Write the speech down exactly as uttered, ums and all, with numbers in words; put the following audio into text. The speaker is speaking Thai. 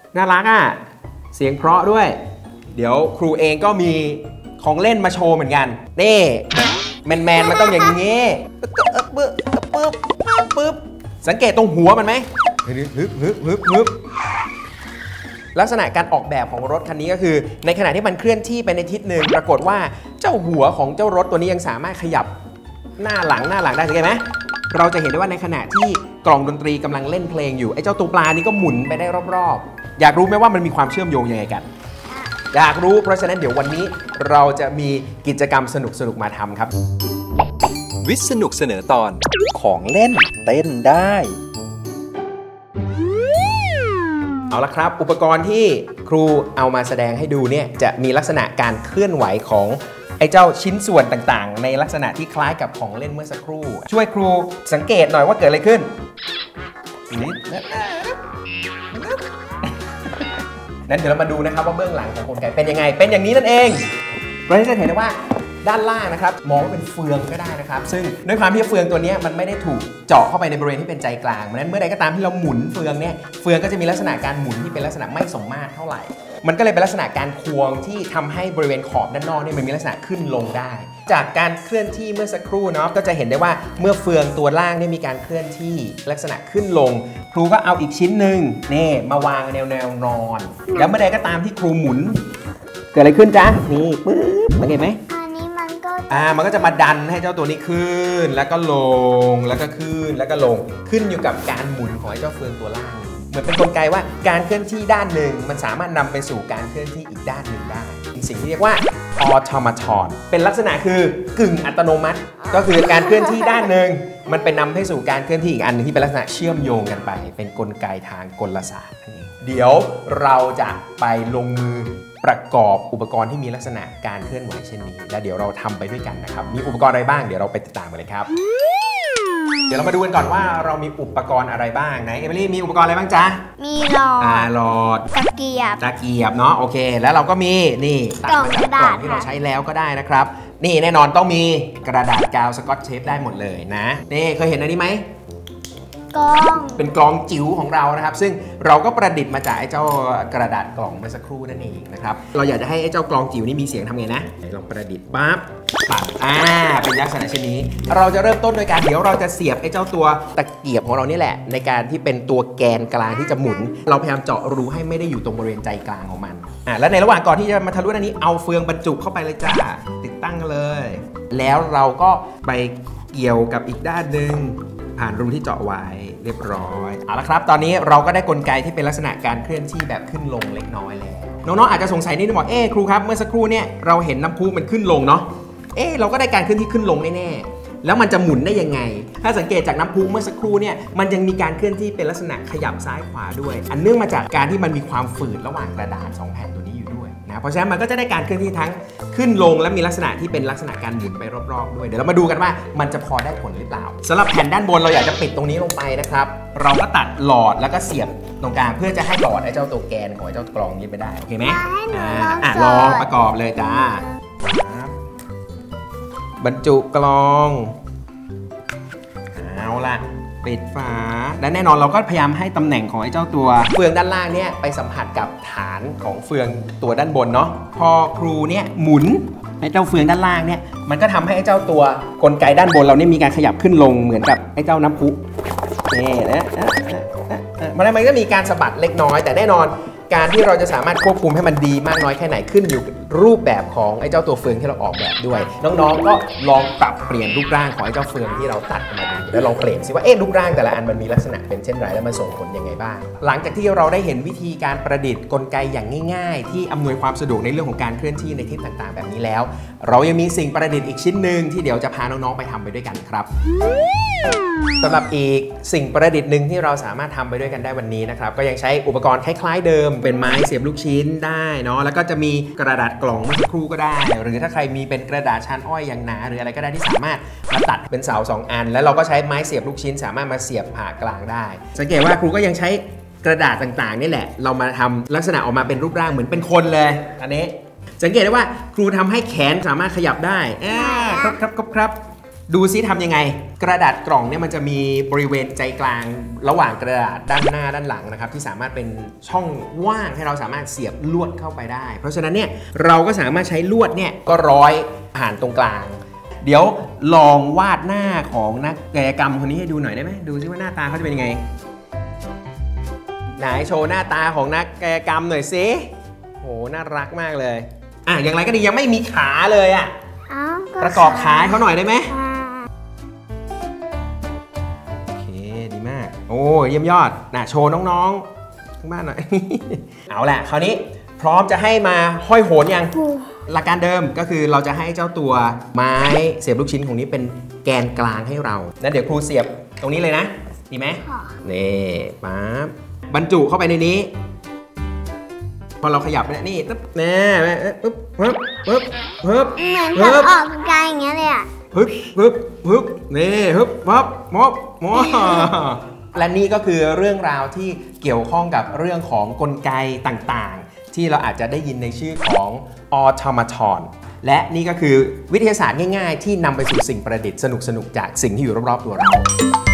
น่ารักอ่ะเสียงเพราะด้วยเดี๋ยวครูเองก็มีของเล่นมาโชว์เหมือนกันนี่แมนแมนมันต้องอย่างนี้ปึ๊บปึ๊บปึ๊บปึ๊บสังเกตตรงหัวมันไหมฮึบฮึบฮึบฮึบฮึบลักษณะการออกแบบของรถคันนี้ก็คือในขณะที่มันเคลื่อนที่ไปในทิศหนึ่งปรากฏว่าเจ้าหัวของเจ้ารถตัวนี้ยังสามารถขยับหน้าหลังหน้าหลังได้ใช่ไหมเราจะเห็นได้ว่าในขณะที่กล่องดนตรีกำลังเล่นเพลงอยู่ไอ้เจ้าตัวปลานี้ก็หมุนไปได้รอบๆอยากรู้ไหมว่ามันมีความเชื่อมโยงยังไงกันอยากรู้เพราะฉะนั้นเดี๋ยววันนี้เราจะมีกิจกรรมสนุกๆมาทำครับวิทย์สนุกเสนอตอนของเล่นเต้นได้เอาละครับอุปกรณ์ที่ครูเอามาแสดงให้ดูเนี่ยจะมีลักษณะการเคลื่อนไหวของไอ้เจ้าชิ้นส่วนต่างๆในลักษณะที่คล้ายกับของเล่นเมื่อสักครู่ช่วยครูสังเกตหน่อยว่าเกิดอะไรขึ้นนั้นเดี๋ยวเรามาดูนะครับว่าเบื้องหลังของกลไกเป็นยังไงเป็นอย่างนี้นั่นเองเราจะเห็นได้ว่าด้านล่างนะครับมองว่าเป็นเฟืองก็ได้นะครับซึ่งด้วยความที่เฟืองตัวนี้มันไม่ได้ถูกเจาะเข้าไปในบริเวณที่เป็นใจกลางเพราะฉะนั้นเมื่อใดก็ตามที่เราหมุนเฟืองเนี่ยเฟืองก็จะมีลักษณะการหมุนที่เป็นลักษณะไม่สมมาตรเท่าไหร่มันก็เลยเป็นลักษณะการควงที่ทำให้บริเวณขอบด้านนอกนี่มันมีลักษณะขึ้นลงได้จากการเคลื่อนที่เมื่อสักครู่เนาะก็จะเห็นได้ว่าเมื่อเฟืองตัวล่างนี่มีการเคลื่อนที่ลักษณะขึ้นลงครูก็เอาอีกชิ้นหนึ่งนี่มาวางแนวแนวนอนแล้วเมื่อใดก็ตามที่ครูหมุนเกิดอะไรขึ้นจ๊ะนี่ปึ๊บเห็นไหมอ่ามันก็จะมาดันให้เจ้าตัวนี้ขึ้นแล้วก็ลงแล้วก็ขึ้นแล้วก็ลงขึ้นอยู่กับการหมุนของไอ้เจ้าเฟืองตัวล่างเหมือนเป็นกลไกว่าการเคลื่อนที่ด้านหนึ่งมันสามารถนำไปสู่การเคลื่อนที่อีกด้านหนึ่งได้มีสิ่งที่เรียกว่าออโตมาทอนเป็นลักษณะคือกึ่งอัตโนมัติก็คือการเคลื่อนที่ด้านหนึ่งมันไปนำให้สู่การเคลื่อนที่อีกอันนึงที่เป็นลักษณะเชื่อมโยงกันไปเป็นกลไกทางกลศาสตร์นั่นเองเดี๋ยวเราจะไปลงมือประกอบอุปกรณ์ที่มีลักษณะการเคลื่อนไหวเช่นนี้และเดี๋ยวเราทำไปด้วยกันนะครับมีอุปกรณ์อะไรบ้างเดี๋ยวเราไปติดตามกันเลยครับเดี๋ยวเรามาดูกันก่อนว่าเรามีอุปกรณ์อะไรบ้างไหนเอมิลี่มีอุปกรณ์อะไรบ้างจ๊ะมีหลอดอ่าหลอดตะเกียบตะเกียบเนาะโอเคแล้วเราก็มีนี่ตัดมาจากกล่องที่เราใช้แล้วก็ได้นะครับนี่แน่นอนต้องมีกระดาษกาวสกอตเทปได้หมดเลยนะนี่เคยเห็นอันนี้ไหมกล่องเป็นกล่องจิ๋วของเรานะครับซึ่งเราก็ประดิษฐ์มาจากไอ้เจ้ากระดาษกล่องเมื่อสักครู่นั่นเองนะครับเราอยากจะให้ไอ้เจ้ากล่องจิ๋วนี่มีเสียงทำไงนะลองประดิษฐ์ปั๊บปัดอ่าเป็นลักษณะเช่นนี้เราจะเริ่มต้นโดยการเดี๋ยวเราจะเสียบไอ้เจ้าตัวตะเกียบของเรานี่แหละในการที่เป็นตัวแกนกลางที่จะหมุนเราพยายามเจาะรูให้ไม่ได้อยู่ตรงบริเวณใจกลางของมันอ่าและในระหว่างก่อนที่จะมาทะลุอันนี้เอาเฟืองบรรจุเข้าไปเลยจ้าติดตั้งเลยแล้วเราก็ไปเกี่ยวกับอีกด้านหนึ่งผ่านรูที่เจาะไว้เรียบร้อยเอาละครับตอนนี้เราก็ได้กลไกที่เป็นลักษณะการเคลื่อนที่แบบขึ้นลงเล็กน้อยแล้วน้องๆอาจจะสงสัยนิดนึงบอกเอ๊ะครูครับเมื่อสักครู่เนี่ยเราเห็นน้ำพุมันขึ้นลงเนาะเอ๊ะเราก็ได้การเคลื่อนที่ขึ้นลงแน่ๆแล้วมันจะหมุนได้ยังไงถ้าสังเกตจากน้ำพุเมื่อสักครู่เนี่ยมันยังมีการเคลื่อนที่เป็นลักษณะขยับซ้ายขวาด้วยอันเนื่องมาจากการที่มันมีความฝืดระหว่างกระดาษสองแผ่นตัวนี้อยู่ด้วยนะเพราะฉะนั้นมันก็จะได้การเคลื่อนที่ทั้งขึ้นลงและมีลักษณะที่เป็นลักษณะการหมุนไปรอบๆด้วยเดี๋ยวเรามาดูกันว่ามันจะพอได้ผลหรือเปล่าสำหรับแผ่นด้านบนเราอยากจะปิดตรงนี้ลงไปนะครับเราก็ตัดหลอดแล้วก็เสียบตรงกลางเพื่อจะให้หลอดไอ้เจ้าตัวแกนของไอ้เจ้ากรองนี้ไปได้โอเคไหมอ่าอ่ะลองประกอบเลยจ้าบรรจุกลองเอาล่ะปิดฝาและแน่นอนเราก็พยายามให้ตำแหน่งของไอ้เจ้าตัวเฟืองด้านล่างเนี่ยไปสัมผัสกับฐานของเฟืองตัวด้านบนเนาะพอครูเนี่ยหมุนไอ้เจ้าเฟืองด้านล่างเนี่ยมันก็ทำให้ไอ้เจ้าตัวกลไกด้านบนเราเนี่ยมีการขยับขึ้นลงเหมือนกับไอ้เจ้าน้ำพุนี่นะมันมันก็มีการสะบัดเล็กน้อยแต่แน่นอนการที่เราจะสามารถควบคุมให้มันดีมากน้อยแค่ไหนขึ้นอยู่รูปแบบของไอ้เจ้าตัวเฟืองที่เราออกแบบด้วยน้องๆก็ลองปรับเปลี่ยนรูปร่างของไอ้เจ้าเฟืองที่เราตัดมาดูแล้วลองเปลี่ยนสิว่าเอ๊ะรูปร่างแต่ละอันมันมีลักษณะเป็นเช่นไรแล้วมันส่งผลยังไงบ้างหลังจากที่เราได้เห็นวิธีการประดิษฐ์กลไกอย่างง่ายๆที่อำนวยความสะดวกในเรื่องของการเคลื่อนที่ในทิศต่างๆแบบนี้แล้วเรายังมีสิ่งประดิษฐ์อีกชิ้นหนึ่งที่เดี๋ยวจะพาน้องๆไปทำไปด้วยกันครับสำหรับอีกสิ่งประดิษฐ์หนึ่งที่เราสามารถทำไปด้วยกันได้วันนี้นะครับก็ยังใช้อุปกรณ์คล้ายๆเดิมเป็นไม้เสียบลูกชิ้นได้เนาะแล้วก็จะมีกระดาษกล่องเมื่อสักครู่ก็ได้หรือถ้าใครมีเป็นกระดาษชานอ้อยอย่างหนาหรืออะไรก็ได้ที่สามารถมาตัดเป็นเสาสองอันแล้วเราก็ใช้ไม้เสียบลูกชิ้นสามารถมาเสียบผ่ากลางได้สังเกตว่าครูก็ยังใช้กระดาษต่างๆนี่แหละเรามาทำลักษณะออกมาเป็นรูปร่างเหมือนเป็นคนเลยอันนี้สังเกตได้ว่าครูทำให้แขนสามารถขยับได้ครับครับครับครับดูซิทำยังไงกระดาษกล่องเนี่ยมันจะมีบริเวณใจกลางระหว่างกระดาษด้านหน้าด้านหลังนะครับที่สามารถเป็นช่องว่างให้เราสามารถเสียบลวดเข้าไปได้เพราะฉะนั้นเนี่ยเราก็สามารถใช้ลวดเนี่ยก็ร้อยผ่านตรงกลางเดี๋ยวลองวาดหน้าของนักกายกรรมคนนี้ให้ดูหน่อยได้ไหมดูซิว่าหน้าตาเขาจะเป็นยังไงไหนโชว์หน้าตาของนักกายกรรมหน่อยสิโหน่ารักมากเลยอ่ะอย่างไรก็ดียังไม่มีขาเลยอ่ะประกอบขาให้เขาหน่อยได้ไหมโอเคดีมากโอ้เยี่ยมยอดน่ะโชว์น้องๆทั้งบ้านหน่อย เอาแหละคราวนี้พร้อมจะให้มาห้อยโหนยังหลักการเดิมก็คือเราจะให้เจ้าตัวไม้เสียบลูกชิ้นของนี้เป็นแกนกลางให้เราแล้วเดี๋ยวครูเสียบตรงนี้เลยนะดีไหมนี่ปั๊บบรรจุเข้าไปในนี้พอเราขยับไปนี่ตึ๊บแน่ปึ๊บปึ๊บปึ๊บปึ๊บเหมือนแบบออกกำลังกายอย่างเงี้ยเลยอ่ะปึ๊บปึ๊บปึ๊บนี่ปึ๊บปั๊บมอบมอและนี่ก็คือเรื่องราวที่เกี่ยวข้องกับเรื่องของกลไกต่างๆที่เราอาจจะได้ยินในชื่อของออโตมาทอนและนี่ก็คือวิทยาศาสตร์ง่ายๆที่นำไปสู่สิ่งประดิษฐ์สนุกๆจากสิ่งที่อยู่รอบๆตัวเรา